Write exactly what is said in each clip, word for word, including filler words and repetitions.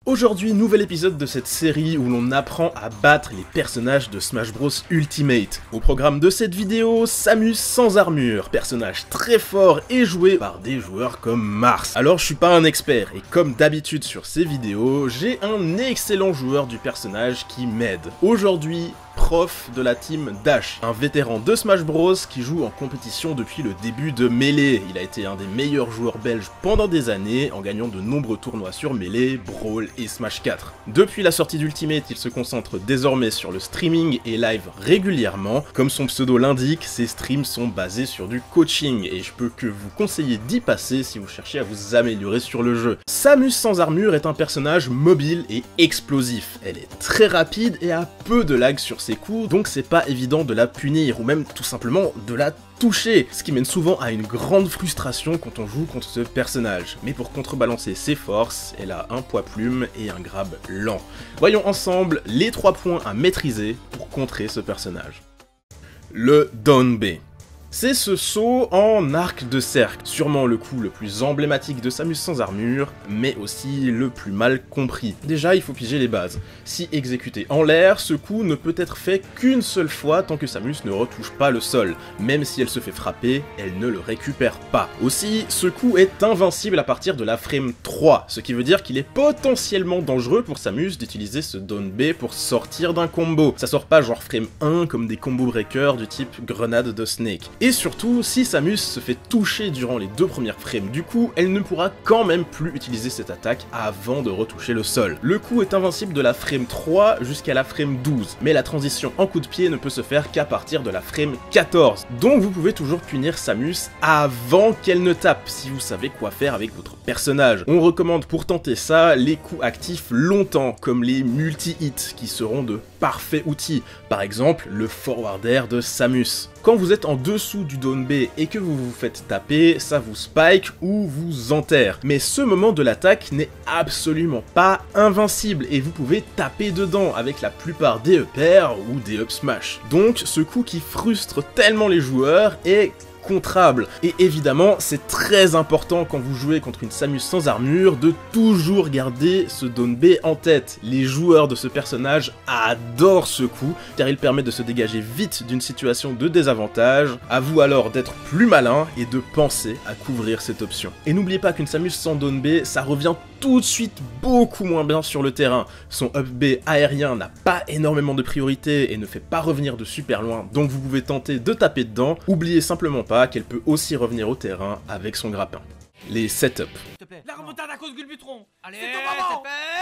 Aujourd'hui, nouvel épisode de cette série où l'on apprend à battre les personnages de Smash Bros Ultimate. Au programme de cette vidéo, Samus sans armure, personnage très fort et joué par des joueurs comme Mars. Alors je suis pas un expert et comme d'habitude sur ces vidéos, j'ai un excellent joueur du personnage qui m'aide. Aujourd'hui, Prof de la team Dash, un vétéran de Smash Bros qui joue en compétition depuis le début de Melee. Il a été un des meilleurs joueurs belges pendant des années en gagnant de nombreux tournois sur Melee, Brawl et Smash quatre. Depuis la sortie d'Ultimate, il se concentre désormais sur le streaming et live régulièrement. Comme son pseudo l'indique, ses streams sont basés sur du coaching et je peux que vous conseiller d'y passer si vous cherchez à vous améliorer sur le jeu. Samus sans armure est un personnage mobile et explosif. Elle est très rapide et a peu de lag sur ses coups, donc c'est pas évident de la punir ou même tout simplement de la toucher, ce qui mène souvent à une grande frustration quand on joue contre ce personnage. Mais pour contrebalancer ses forces, elle a un poids plume et un grab lent. Voyons ensemble les trois points à maîtriser pour contrer ce personnage. Le Down B. C'est ce saut en arc de cercle, sûrement le coup le plus emblématique de Samus sans armure, mais aussi le plus mal compris. Déjà, il faut piger les bases. Si exécuté en l'air, ce coup ne peut être fait qu'une seule fois tant que Samus ne retouche pas le sol. Même si elle se fait frapper, elle ne le récupère pas. Aussi, ce coup est invincible à partir de la frame trois, ce qui veut dire qu'il est potentiellement dangereux pour Samus d'utiliser ce down B pour sortir d'un combo. Ça sort pas genre frame un comme des combo breakers du type grenade de Snake. Et surtout, si Samus se fait toucher durant les deux premières frames du coup, elle ne pourra quand même plus utiliser cette attaque avant de retoucher le sol. Le coup est invincible de la frame trois jusqu'à la frame douze, mais la transition en coup de pied ne peut se faire qu'à partir de la frame quatorze. Donc vous pouvez toujours punir Samus avant qu'elle ne tape, si vous savez quoi faire avec votre personnage. On recommande pour tenter ça les coups actifs longtemps, comme les multi-hits, qui seront de parfaits outils. Par exemple, le forward air de Samus. Quand vous êtes en dessous du down B et que vous vous faites taper, ça vous spike ou vous enterre. Mais ce moment de l'attaque n'est absolument pas invincible et vous pouvez taper dedans avec la plupart des up-air ou des up-smash. Donc ce coup qui frustre tellement les joueurs est contrable. Et évidemment, c'est très important quand vous jouez contre une Samus sans armure de toujours garder ce down B en tête. Les joueurs de ce personnage adorent ce coup, car il permet de se dégager vite d'une situation de désavantage. À vous alors d'être plus malin et de penser à couvrir cette option. Et n'oubliez pas qu'une Samus sans down B, ça revient tout de suite beaucoup moins bien sur le terrain. Son up B aérien n'a pas énormément de priorité et ne fait pas revenir de super loin, donc vous pouvez tenter de taper dedans. Oubliez simplement pas qu'elle peut aussi revenir au terrain avec son grappin. Les setups. La remontada à cause Gulbutron. Allez, c'est fait.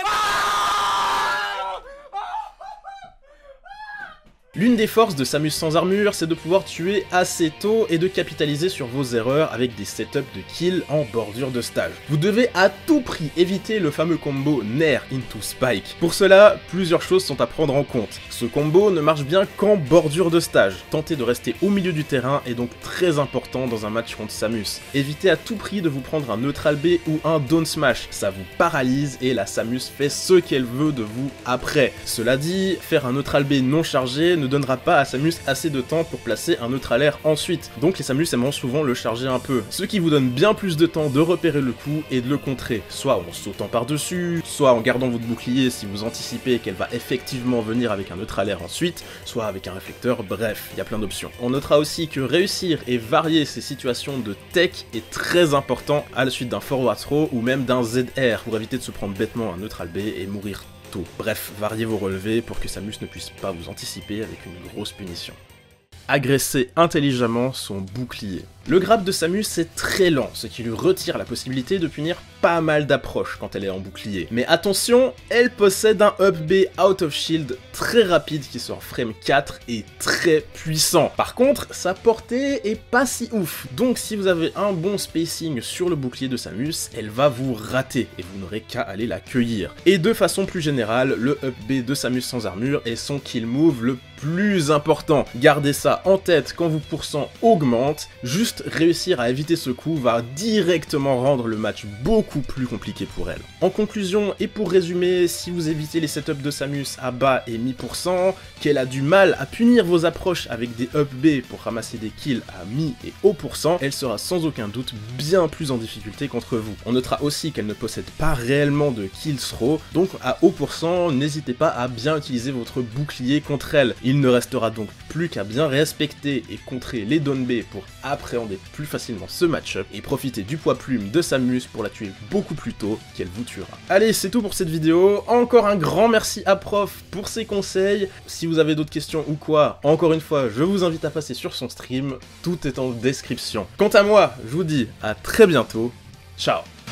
L'une des forces de Samus sans armure, c'est de pouvoir tuer assez tôt et de capitaliser sur vos erreurs avec des setups de kill en bordure de stage. Vous devez à tout prix éviter le fameux combo Nair into Spike. Pour cela, plusieurs choses sont à prendre en compte. Ce combo ne marche bien qu'en bordure de stage. Tenter de rester au milieu du terrain est donc très important dans un match contre Samus. Évitez à tout prix de vous prendre un neutral B ou un down smash, ça vous paralyse et la Samus fait ce qu'elle veut de vous après. Cela dit, faire un neutral B non chargé ne donnera pas à Samus assez de temps pour placer un neutral air ensuite, donc les Samus aimeront souvent le charger un peu, ce qui vous donne bien plus de temps de repérer le coup et de le contrer, soit en sautant par-dessus, soit en gardant votre bouclier si vous anticipez qu'elle va effectivement venir avec un neutral air ensuite, soit avec un réflecteur, bref, il y a plein d'options. On notera aussi que réussir et varier ces situations de tech est très important à la suite d'un forward throw ou même d'un Z R pour éviter de se prendre bêtement un neutral B et mourir. Bref, variez vos relevés pour que Samus ne puisse pas vous anticiper avec une grosse punition. Agresser intelligemment son bouclier. Le grab de Samus est très lent, ce qui lui retire la possibilité de punir pas mal d'approches quand elle est en bouclier. Mais attention, elle possède un up B out of shield très rapide qui sort frame quatre et très puissant. Par contre, sa portée est pas si ouf, donc si vous avez un bon spacing sur le bouclier de Samus, elle va vous rater et vous n'aurez qu'à aller la cueillir. Et de façon plus générale, le up B de Samus sans armure est son kill move le plus important. Gardez ça en tête quand vos pourcents augmentent, juste Juste réussir à éviter ce coup va directement rendre le match beaucoup plus compliqué pour elle. En conclusion, et pour résumer, si vous évitez les setups de Samus à bas et mi pour cent, qu'elle a du mal à punir vos approches avec des up B pour ramasser des kills à mi et haut pourcent, elle sera sans aucun doute bien plus en difficulté contre vous. On notera aussi qu'elle ne possède pas réellement de kill throw, donc à haut pourcent, n'hésitez pas à bien utiliser votre bouclier contre elle. Il ne restera donc plus qu'à bien respecter et contrer les down B pour appréhender plus facilement ce match-up et profiter du poids plume de Samus pour la tuer beaucoup plus tôt qu'elle vous tuera. Allez, c'est tout pour cette vidéo. Encore un grand merci à Prof pour ses conseils. Si vous avez d'autres questions ou quoi, encore une fois, je vous invite à passer sur son stream. Tout est en description. Quant à moi, je vous dis à très bientôt. Ciao.